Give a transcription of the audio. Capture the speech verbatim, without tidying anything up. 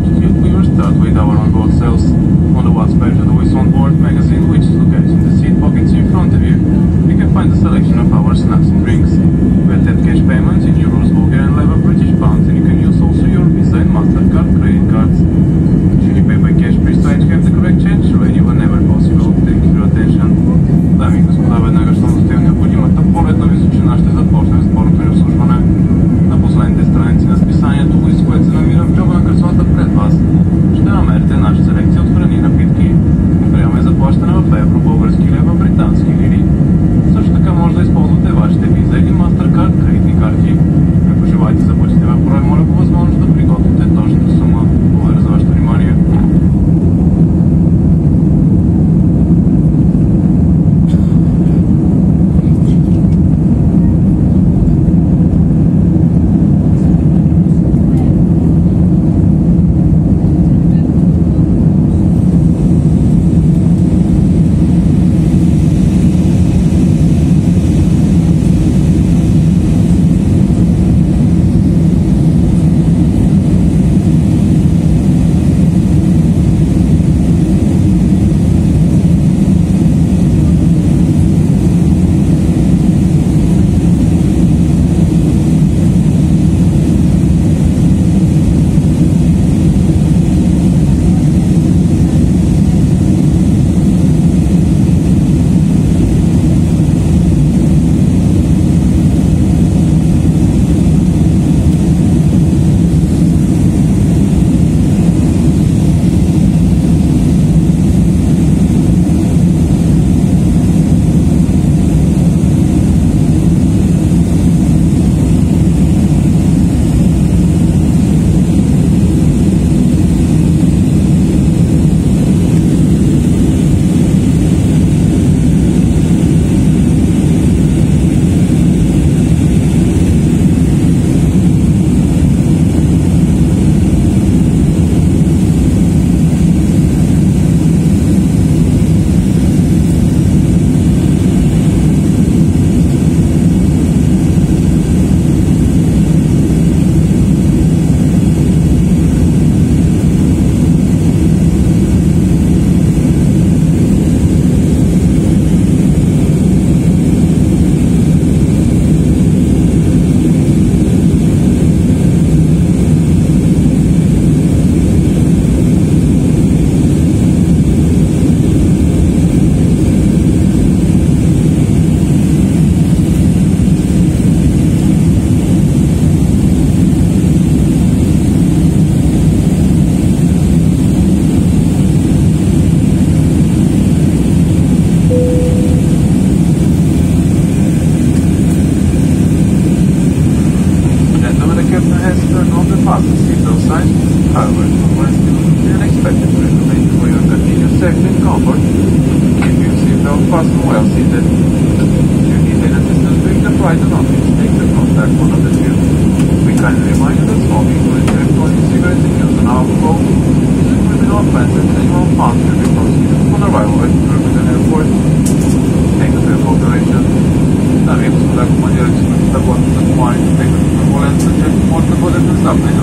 altitude, we will start with our onboard sales. On the watch page of the Wii Onboard magazine, which is located in the seat pockets in front of you, you can find a selection of our snacks and drinks. We accept cash payments in euros, Bulgarian leva, British pounds, and you can use also your Visa and Mastercard credit cards. Should you pay by cash, please try to have the correct change ready whenever possible. Thank you for your attention. Дами и господа, веднага щом достигне необходимата полетна височина, ще започнем спортно разслужване. На последните страници на списанието Луис, което се намира в джоба на креслата пред вас, ще намерите наша селекция от храни и напитки. Приемаме заплащане в евро, български лева, британски лири. Също така може да използвате вашите Visa или Mastercard кредитни карти. Ако желаете да заплатите в брой, моля по възможност да приготвите точната сума. Благодаря за вашето внимание. Kindly remind you that smoking